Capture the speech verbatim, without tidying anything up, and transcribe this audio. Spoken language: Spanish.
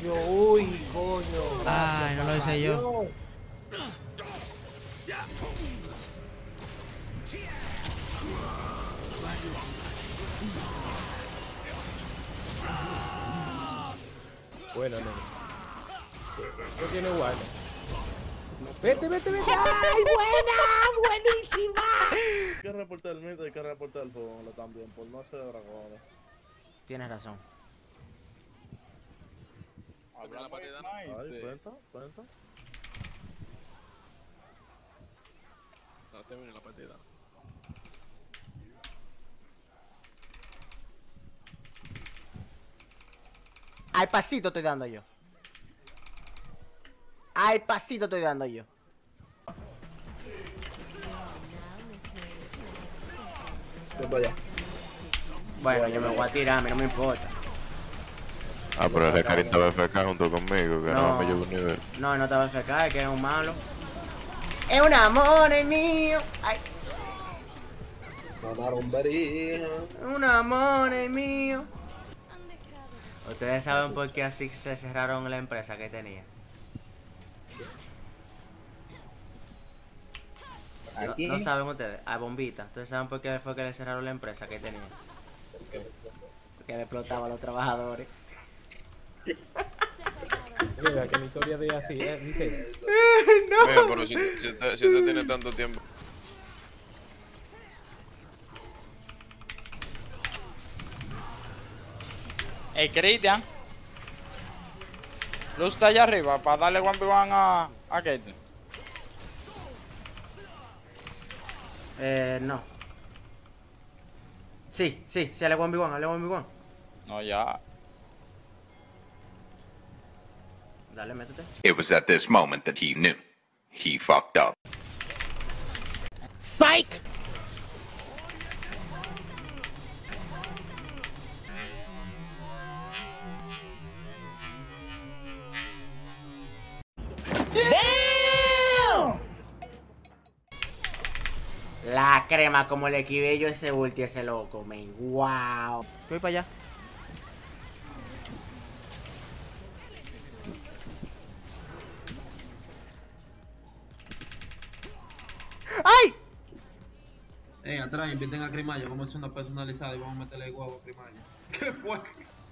yo. Uy, coño. Ay, no lo hice yo. Bueno, no. No tiene guarda. Vete, vete, vete. ¡Ay, buena! ¡Buenísima! Hay que reportar el mito, hay que reportar el fuego también, por no hacer dragones. Tienes razón. Habla la partida. Ay, cuenta, cuenta. No termine la partida. Al pasito estoy dando yo. Al pasito estoy dando yo. Bueno, yo me voy a tirar, a mí no me importa. Ah, pero ese Karim estaba F K junto conmigo, que no, No. me llevo un nivel. No, no estaba F K, es que es un malo. Es un amor es mío. Ay. Mamaron varija. Un amor es mío. Ustedes saben por qué así se cerraron la empresa que tenía. No, no saben ustedes, a Bombita. Ustedes saben por qué fue que le cerraron la empresa que tenía. Porque le explotaba a los trabajadores. Mira, que la historia de así, ¿eh? Dice. No. Oye, pero si, si, usted, si usted tiene tanto tiempo. Ey, Cristian. Luz está allá arriba para darle one v one a, a Kate. Eh, no. Sí, sí, sí, ale one v one, ale one v one. No, ya. Dale, métete. It was at this moment that he knew. He fucked up. Psych! Damn! La crema, como le esquivé yo ese ulti a ese loco, man. Wow. Voy para allá. ¡Ay! Eh, atrás, inviten a Crimayo, vamos a hacer una personalizada y vamos a meterle huevo a Crimayo. ¿Qué fue?